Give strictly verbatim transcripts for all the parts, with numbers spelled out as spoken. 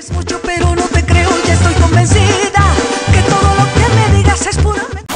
Es mucho, pero no te creo, ya estoy convencida que todo lo que me digas es pura mentira.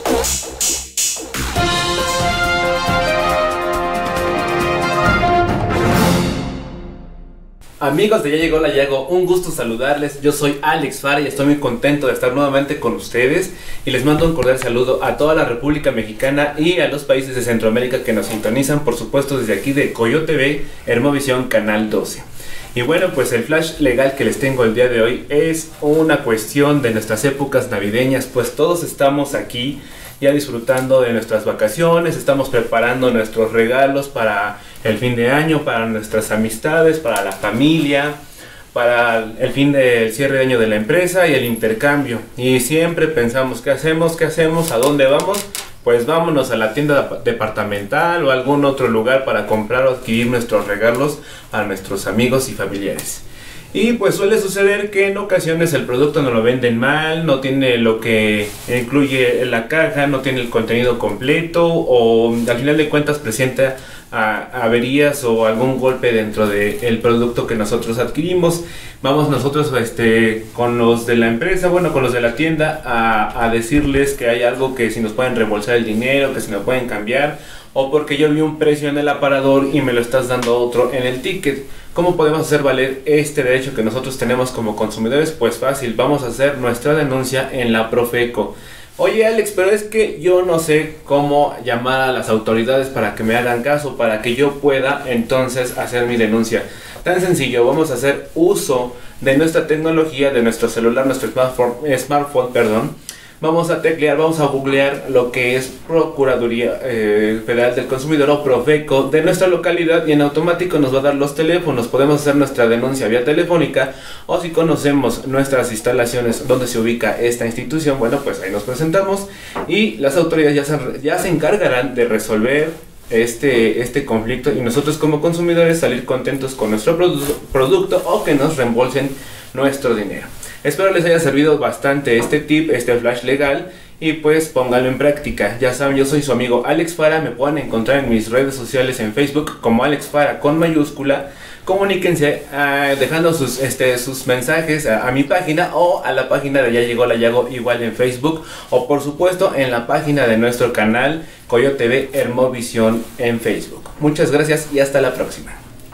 Amigos de Ya Llegó La Yago, un gusto saludarles. Yo soy Alex Fara y estoy muy contento de estar nuevamente con ustedes. Y les mando un cordial saludo a toda la República Mexicana y a los países de Centroamérica que nos sintonizan, por supuesto, desde aquí de Coyo T V, Hermovisión Canal doce. Y bueno, pues el flash legal que les tengo el día de hoy es una cuestión de nuestras épocas navideñas, pues todos estamos aquí ya disfrutando de nuestras vacaciones, estamos preparando nuestros regalos para el fin de año, para nuestras amistades, para la familia, para el fin del cierre de año de la empresa y el intercambio. Y siempre pensamos, ¿qué hacemos? ¿Qué hacemos? ¿A dónde vamos? Pues vámonos a la tienda departamental o a algún otro lugar para comprar o adquirir nuestros regalos a nuestros amigos y familiares. Y pues suele suceder que en ocasiones el producto no lo venden mal, no tiene lo que incluye en la caja, no tiene el contenido completo o al final de cuentas presenta a, averías o algún golpe dentro del producto que nosotros adquirimos. Vamos nosotros este, con los de la empresa, bueno, con los de la tienda a, a decirles que hay algo que si nos pueden reembolsar el dinero, que si nos pueden cambiar, o porque yo vi un precio en el aparador y me lo estás dando otro en el ticket. ¿Cómo podemos hacer valer este derecho que nosotros tenemos como consumidores? Pues fácil, vamos a hacer nuestra denuncia en la Profeco. Oye Alex, pero es que yo no sé cómo llamar a las autoridades para que me hagan caso, para que yo pueda entonces hacer mi denuncia. Tan sencillo, vamos a hacer uso de nuestra tecnología, de nuestro celular, nuestro smartphone, smartphone perdón. Vamos a teclear, vamos a googlear lo que es Procuraduría eh, Federal del Consumidor o Profeco de nuestra localidad y en automático nos va a dar los teléfonos. Podemos hacer nuestra denuncia vía telefónica o si conocemos nuestras instalaciones donde se ubica esta institución, bueno, pues ahí nos presentamos y las autoridades ya se, ya se encargarán de resolver este, este conflicto y nosotros como consumidores salir contentos con nuestro produ producto o que nos reembolsen nuestro dinero. Espero les haya servido bastante este tip, este flash legal y pues pónganlo en práctica. Ya saben, yo soy su amigo Alex Fara, me pueden encontrar en mis redes sociales en Facebook como Alex Fara con mayúscula. Comuníquense uh, dejando sus, este, sus mensajes a, a mi página o a la página de Ya Llegó La Yago igual en Facebook o por supuesto en la página de nuestro canal Coyo T V Hermovisión en Facebook. Muchas gracias y hasta la próxima.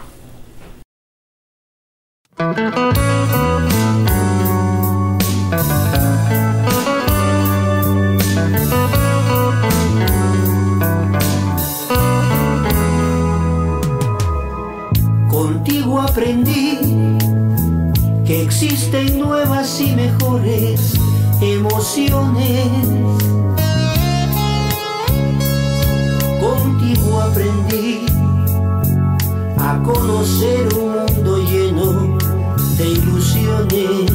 Contigo aprendí que existen nuevas y mejores emociones. Contigo aprendí a conocer un mundo lleno de ilusiones.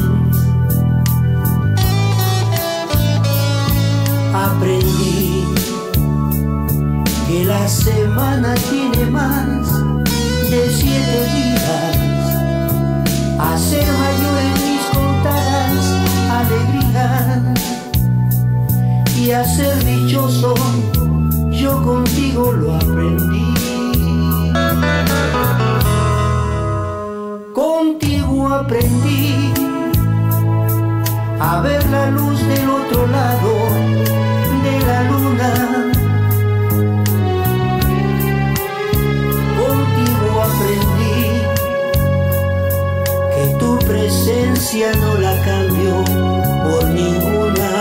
Aprendí que la semana tiene más de siete días, a ser mayor en mis contadas alegrías y a ser dichoso, yo contigo lo aprendí. Contigo aprendí a ver la luz del otro lado de la luna. Aprendí que tu presencia no la cambio por ninguna.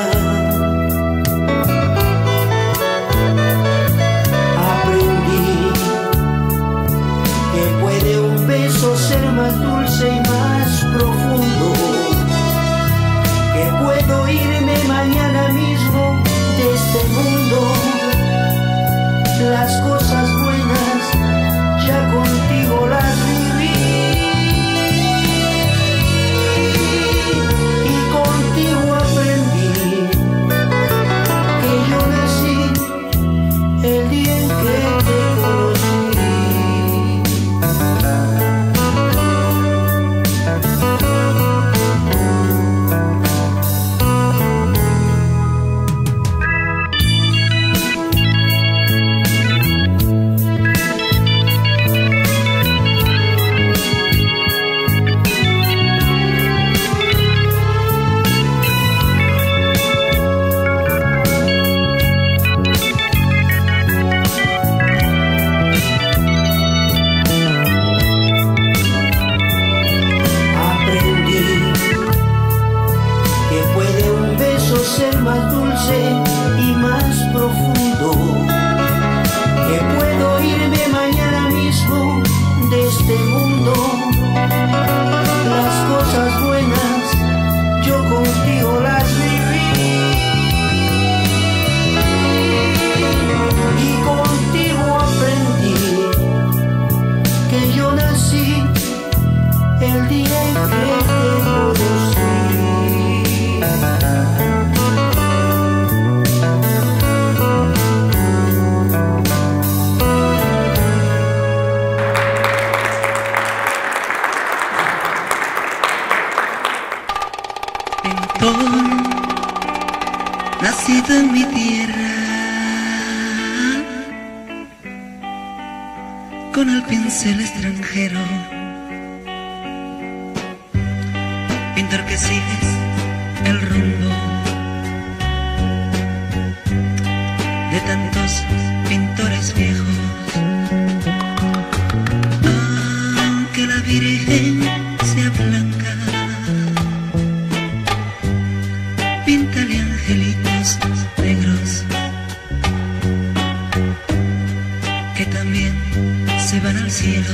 Aprendí que puede un beso ser más dulce y más profundo, que puedo irme mañana mismo de este mundo. Las cosas buenas ya contigo las viví y contigo aprendí. escritor nacido en mi tierra, con el pincel extranjero, pintor que sigues el rumbo de tantos pintores viejos. Aunque la Virgen sea blanca, píntale angelitos negros que también se van al cielo.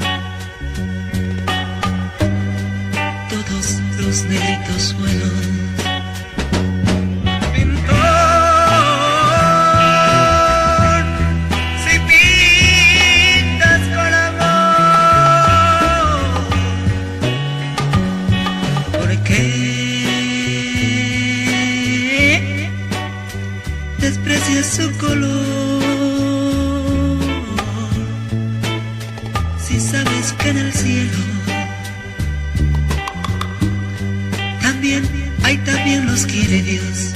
Todos los negritos buenos. Su color, si sabes que en el cielo también hay, también los quiere Dios.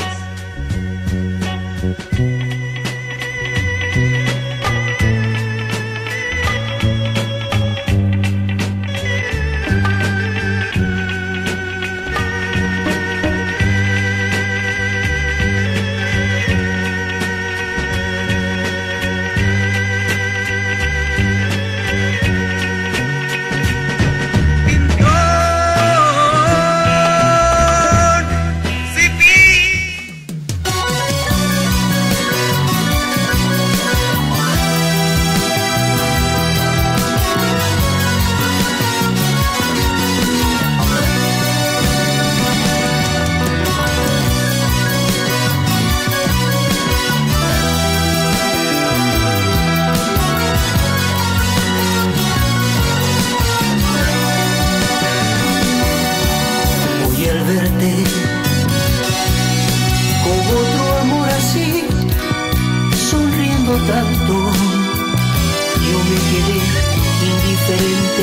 Tanto, yo me quedé indiferente.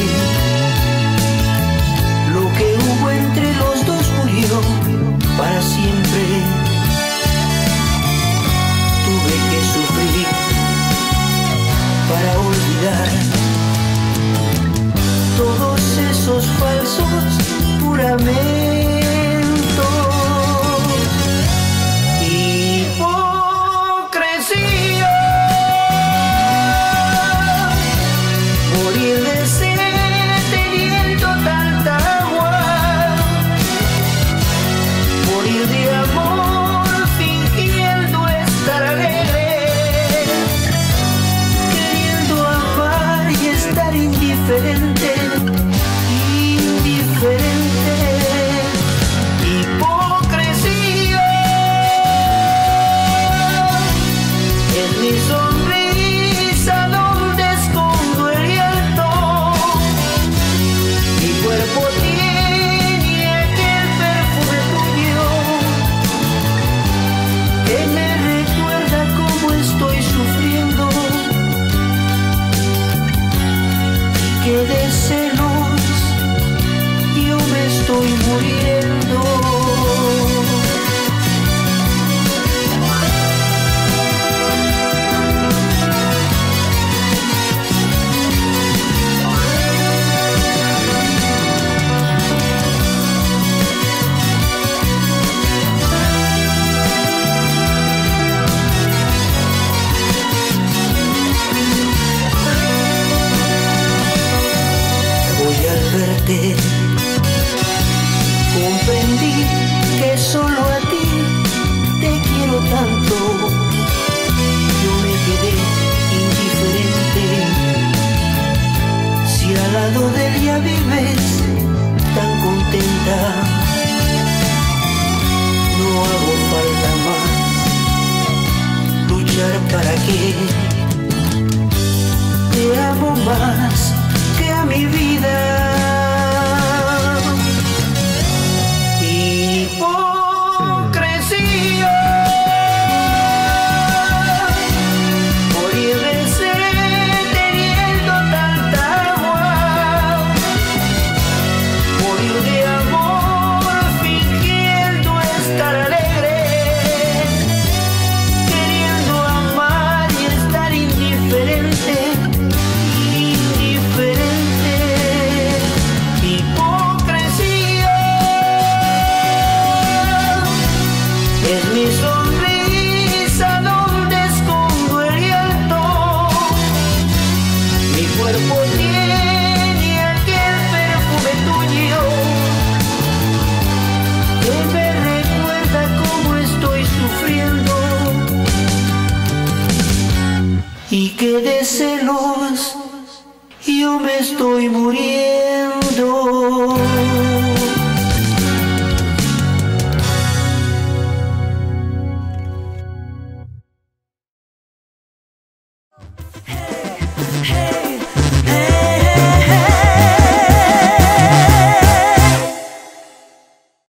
Lo que hubo entre los dos murió para siempre. Tuve que sufrir para olvidar todos esos falsos juramentos. Indiferente, indiferente, hipocresía en mi sonrisa donde escondo el llanto. Mi cuerpo tiene aquel perfume tuyo que me recuerda cómo estoy sufriendo. Que de celos yo me estoy muriendo. Comprendí que solo a ti te quiero tanto. Yo me quedé indiferente. Si al lado de ella vives tan contenta, no hago falta más luchar para que te amo más que a mi vida. Morir de amor muriendo.